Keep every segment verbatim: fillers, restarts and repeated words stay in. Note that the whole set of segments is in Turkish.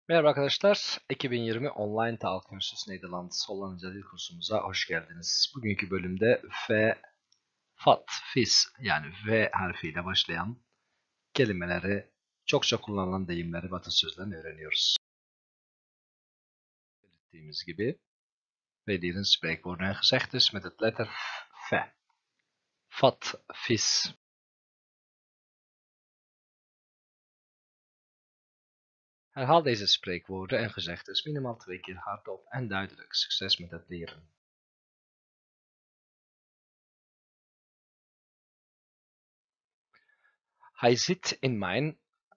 Merhaba arkadaşlar, iki bin yirmi Online Taalkursus Nederlands Hollandca dil kursumuza hoş geldiniz. Bugünkü bölümde F, fat, fis yani V harfiyle başlayan kelimeleri, çokça kullanılan deyimleri ve atasözlerini öğreniyoruz. Belirttiğimiz gibi, we leren spreekwoorden en gezegdes met het letter F. Fat, vis. Herhaal deze spreekwoorden en gezegdes minimaal twee keer hardop en duidelijk. Succes met het leren. Hij zit in mijn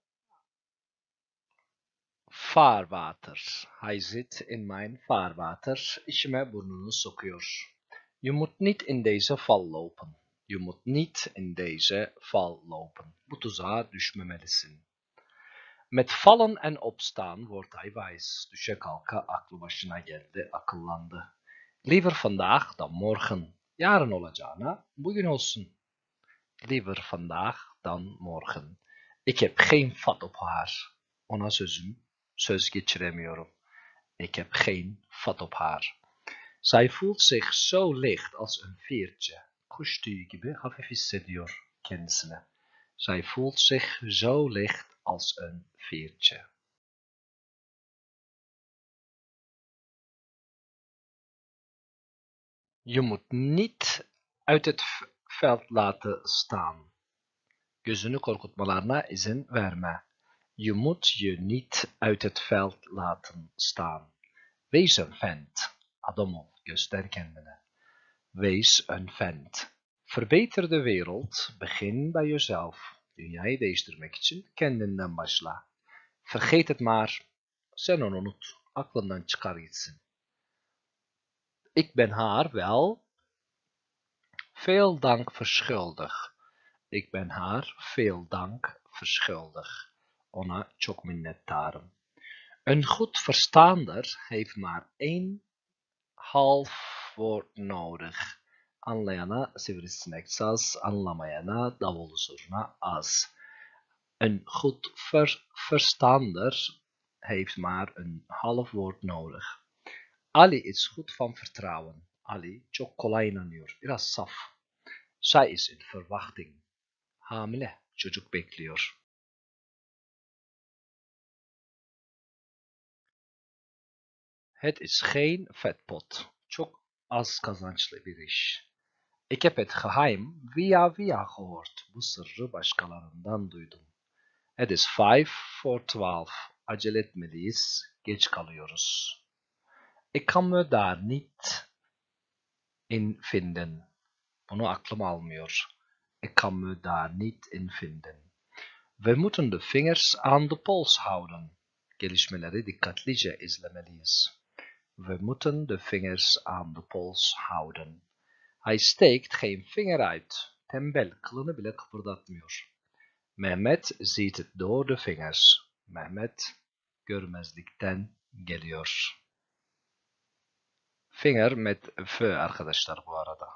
vaarwater. Hij zit in mijn vaarwater. İçime burnunu sokuyor. Je moet niet in deze val lopen. Je moet niet in deze val lopen. Bu tuzağa düşmemelisin. Met vallen en opstaan wordt hij wijs. Düşe kalka aklı başına geldi, akıllandı. Liever vandaag dan morgen. Yarın olacağına bugün olsun. Liever vandaag dan morgen. Ik heb geen vat op haar. Ona sözüm, söz geçiremiyorum. Ik heb geen vat op haar. Zij voelt zich zo licht als een veertje. Kuş tüyü gibi hafif hissediyor kendisine. Zij voelt zich zo licht als een veertje. Je moet niet uit het veld laten staan. Gözünü korkutmalarına izin verme. Je moet je niet uit het veld laten staan. Wees een vent. Adam ol, göster kendine. Wees een vent. Verbeter de wereld, begin bij jezelf. Dünyayı değiştirmek için kendinden başla. Vergeet het maar, sen onu unut, aklından çıkar gitsin. Ik ben haar wel veel dank verschuldig. Ik ben haar veel dank verschuldig. Ona çok minnettarım. Een goed verstaander heeft maar één half woord nodig. Anlayana sivrisinek saz, anlamayana davul zurna az. Een goed ver verstaander heeft maar een half woord nodig. Ali is goed van vertrouwen. Ali çok kolay inanıyor. Biraz saf. Zij is in verwachting. Hamile, çocuk bekliyor. Het is geen vetpot. Çok az kazançlı bir iş. Ik heb het geheim via via gehoord. Bu sırrı başkalarından duydum. Het is five for twelve. Acele etmeliyiz. Geç kalıyoruz. Ik kan me daar niet in vinden. Bunu aklım almıyor. Ik kan me daar niet in vinden. We moeten de vingers aan de pols houden. Gelişmeleri dikkatlice izlemeliyiz. We moeten de vingers aan de pols houden. Hij steekt geen vinger uit. Tembel, kılını bile kıpırdatmıyor. Mehmet ziet het door de vingers. Mehmet görmezlikten geliyor. Vinger met v arkadaşlar bu arada.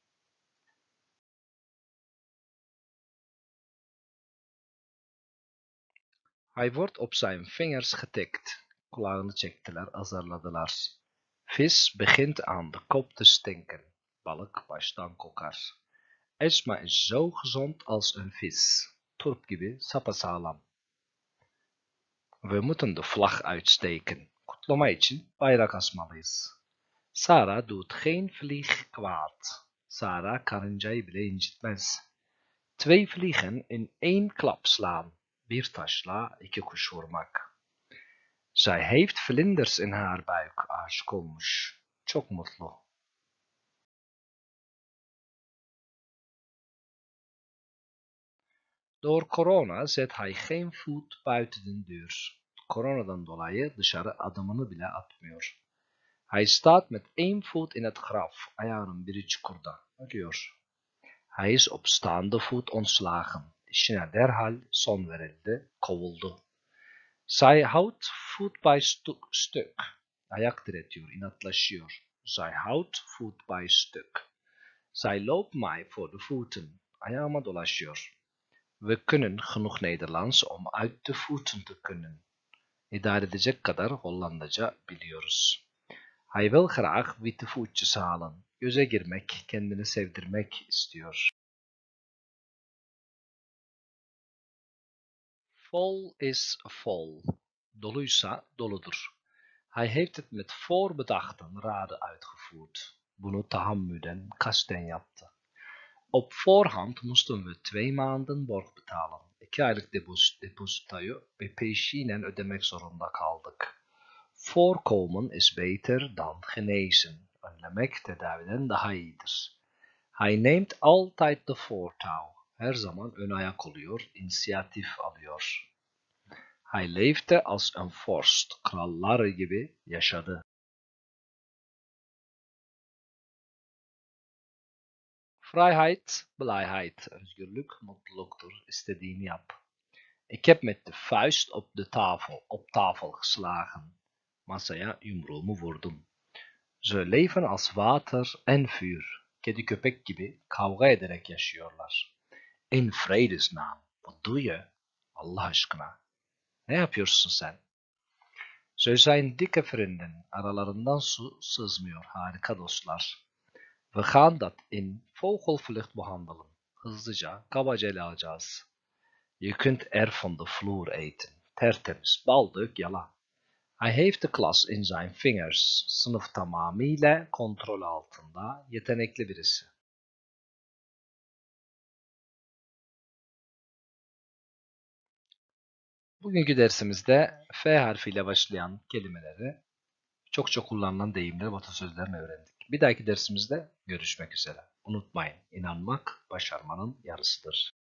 Hij wordt op zijn vingers getikt. Kulağını çektiler, azarladılar. Vis begint aan de kop te stinken. Balık baştan kokar. Esma is zo gezond als een vis. Turp gibi sapasağlam. We moeten de vlag uitsteken. Kutlama için bayrak asmalıyız. Sara doet geen vlieg kwaad. Sara karıncayı bile incitmez. Twee vliegen in één klap slaan. Bir taşla iki kuş vurmak. Zij heeft vlinders in haar buik. Aşık olmuş. Çok mutlu. Door corona zet hij geen voet buiten de deur. Coronadan dolayı dışarı adımını bile atmıyor. Hij staat met één voet in het graf. Ayağının biri çukurda. Ölüyor. Hij is op staande voet ontslagen. İşine derhal son verildi, kovuldu. Zij houdt voet bij stuk, stuk. Ayak diretiyor, inatlaşıyor. Zij houdt voet bij stuk. Zij loopt mij voor de voeten. Ayağıma dolaşıyor. We kunnen genoeg Nederlands om uit de voeten te kunnen. İdare edecek kadar Hollandaca biliyoruz. Hij wil graag witte voetjes halen. Göze girmek, kendini sevdirmek istiyor. Vol is vol. Doluysa doludur. Hij heeft het met voorbedachten raden uitgevoerd. Bunu tahammüden kasten yaptı. Op voorhand moesten we twee maanden borg betalen. İki aylık depos depozitoyu ve peşinen ödemek zorunda kaldık. Voorkomen is beter dan genezen. Önlemek tedaviden daha iyidir. Hij neemt altijd de voortouw. Her zaman ön ayak oluyor, inisiyatif alıyor. Hij leefde als een vorst. Krallar gibi yaşadı. Vrijheid, blijheid. Özgürlük, mutluluktur. İstediğini yap. Ik heb met de vuist op de tafel, op tafel geslagen. Masaya yumruğumu vurdum. Ze leven als water en vuur. Kedi köpek gibi kavga ederek yaşıyorlar. In vredesnaam. Wat doe je? Allah aşkına. Ne yapıyorsun sen? Ze zijn dikke vrienden. Aralarından su sızmıyor. Harika dostlar. We gaan dat in vogelvlucht behandelen. Hızlıca, kabaca ele alacağız. Je kunt er van de vloer eten. Tertemiz, bal dök yala. Hij heeft de klas in zijn vingers. Sınıf tamamıyla kontrol altında. Yetenekli birisi. Bugünkü dersimizde F harfiyle başlayan kelimeleri, çok çok kullanılan deyimleri, atasözlerini öğrendik. Bir dahaki dersimizde görüşmek üzere. Unutmayın, inanmak başarmanın yarısıdır.